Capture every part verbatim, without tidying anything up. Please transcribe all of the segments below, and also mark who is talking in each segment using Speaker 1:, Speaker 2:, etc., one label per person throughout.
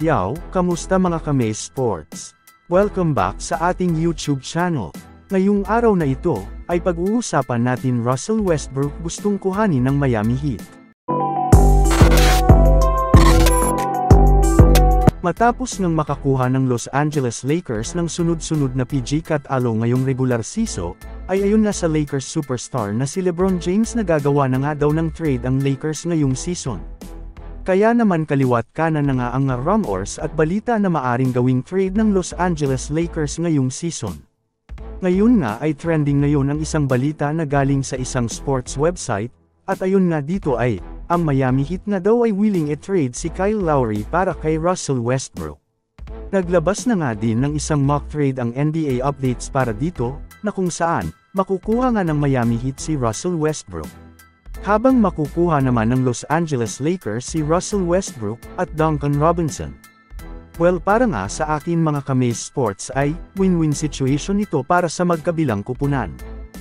Speaker 1: Yaw, kamusta mga Kamay Sports? Welcome back sa ating YouTube channel. Ngayong araw na ito, ay pag-uusapan natin Russell Westbrook gustong kuhanin ng Miami Heat. Matapos ngang makakuha ng Los Angeles Lakers ng sunod-sunod na P G Cat-alo ngayong regular season, ay ayon na sa Lakers superstar na si LeBron James na gagawa na nga daw ng trade ang Lakers ngayong season. Kaya naman kaliwat kanan na nga ang rumors at balita na maaring gawing trade ng Los Angeles Lakers ngayong season. Ngayon nga ay trending ngayon ang isang balita na galing sa isang sports website, at ayon nga dito ay, ang Miami Heat na daw ay willing i-trade si Kyle Lowry para kay Russell Westbrook. Naglabas na nga din ng isang mock trade ang N B A updates para dito, na kung saan, makukuha nga ng Miami Heat si Russell Westbrook. Habang makukuha naman ng Los Angeles Lakers si Russell Westbrook at Duncan Robinson. Well, para nga sa akin mga Kamay Sports ay, win-win situation ito para sa magkabilang kupunan.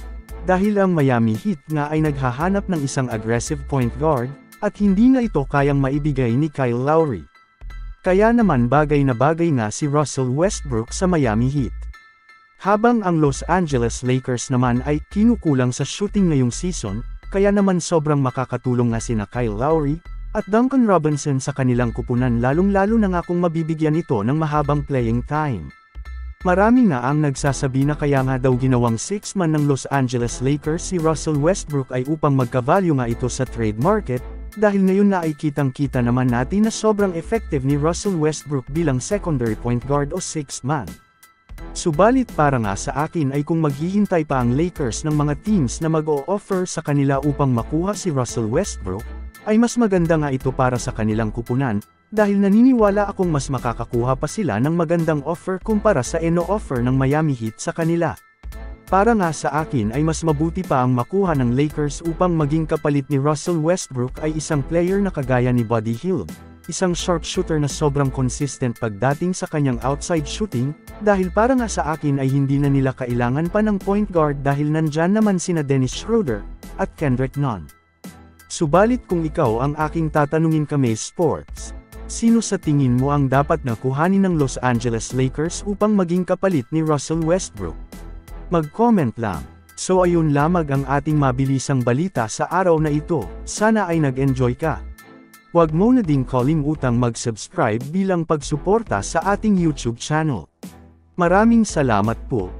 Speaker 1: Dahil ang Miami Heat nga ay naghahanap ng isang aggressive point guard, at hindi nga ito kayang maibigay ni Kyle Lowry. Kaya naman bagay na bagay nga si Russell Westbrook sa Miami Heat. Habang ang Los Angeles Lakers naman ay kinukulang sa shooting ngayong season, kaya naman sobrang makakatulong nga sina Kyle Lowry at Duncan Robinson sa kanilang kupunan, lalong-lalo na nga kung mabibigyan ito ng mahabang playing time. Marami nga ang nagsasabi na kaya nga daw ginawang six man ng Los Angeles Lakers si Russell Westbrook ay upang magka-value nga ito sa trade market, dahil ngayon na ay kitang-kita naman natin na sobrang effective ni Russell Westbrook bilang secondary point guard o sixth man. Subalit para nga sa akin ay kung maghihintay pa ang Lakers ng mga teams na mag-o-offer sa kanila upang makuha si Russell Westbrook, ay mas maganda nga ito para sa kanilang kupunan, dahil naniniwala akong mas makakakuha pa sila ng magandang offer kumpara sa ino-offer ng Miami Heat sa kanila. Para nga sa akin ay mas mabuti pa ang makuha ng Lakers upang maging kapalit ni Russell Westbrook ay isang player na kagaya ni Buddy Hield, isang sharpshooter na sobrang consistent pagdating sa kanyang outside shooting, dahil para nga sa akin ay hindi na nila kailangan pa ng point guard dahil nandyan naman sina Dennis Schroeder at Kendrick Nunn. Subalit kung ikaw ang aking tatanungin Kamay Sports, sino sa tingin mo ang dapat na kuhanin ng Los Angeles Lakers upang maging kapalit ni Russell Westbrook? Mag-comment lang. So ayun lamang ang ating mabilisang balita sa araw na ito, sana ay nag-enjoy ka. Huwag mo na ding kalimutang mag-subscribe bilang pagsuporta sa ating YouTube channel. Maraming salamat po.